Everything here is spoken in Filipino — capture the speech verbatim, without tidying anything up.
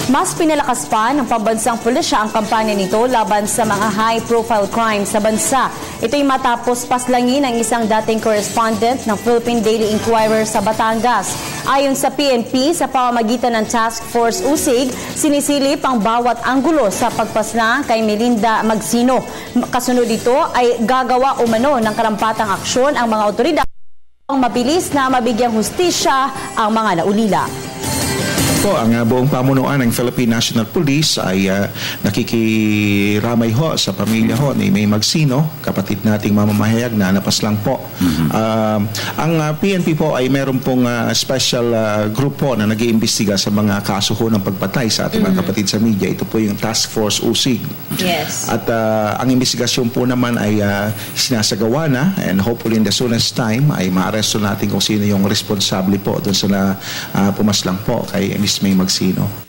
Mas pinalakas pa ng pambansang pulisya ang kampanya nito laban sa mga high-profile crimes sa bansa. Ito'y matapos paslangin ng isang dating correspondent ng Philippine Daily Inquirer sa Batangas. Ayon sa P N P, sa pamamagitan ng Task Force Usig, sinisilip ang bawat anggulo sa pagpaslang kay Melinda Magsino. Kasunod dito ay gagawa umano ng karampatang aksyon ang mga otoridad ang mabilis na mabigyang hustisya ang mga naulila. Po, ang uh, buong pamunuan ng Philippine National Police ay uh, nakikiramay ho sa pamilya ho ni May Magsino, kapatid nating mamamahayag na napaslang po. Mm-hmm. uh, ang uh, P N P po ay meron pong uh, special uh, group po na nag-iimbestiga sa mga kaso ho ng pagpatay sa ating mm-hmm. mga kapatid sa media. Ito po yung Task Force Usig. Yes. At uh, ang investigasyon po naman ay uh, sinasagawa na, and hopefully in the soonest time ay maaresto natin kung sino yung responsable po doon sa na, uh, pumaslang po kay Miss May Magsino.